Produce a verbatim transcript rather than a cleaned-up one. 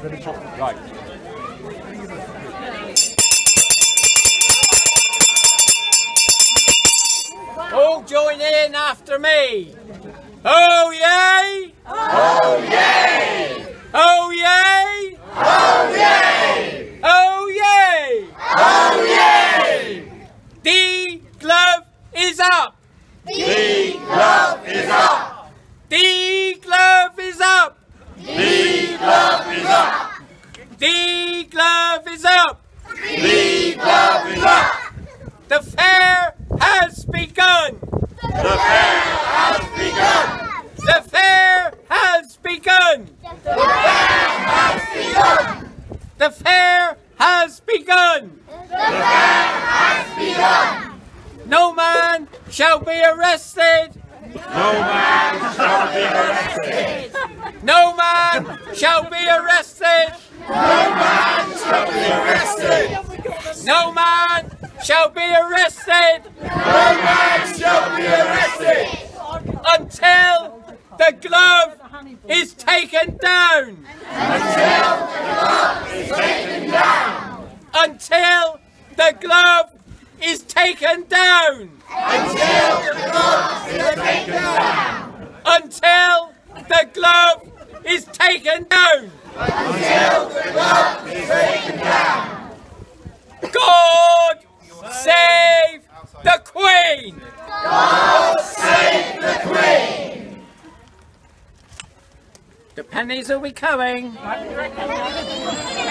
Right. All join in after me. Oh yay! Oh yay! Oh yay! Oh yay! Oh yay! Oh yay! The glove is up! The glove is up! The glove is up! The glove is up! The glove is up! The glove is up! The fair has begun! The fair has begun! The fair has begun! The fair has begun! The fair has begun! The fair has begun! No man shall be arrested! No man shall be arrested! No man shall be arrested! No man shall be arrested! No man shall be arrested! No man shall be arrested! Until the glove is taken down! Until the glove is taken down! Until the glove is taken down! Until the glove is taken down! Until the glove is taken down! Until the glove is taken down! God save the Queen! God save the Queen! The pennies will be coming.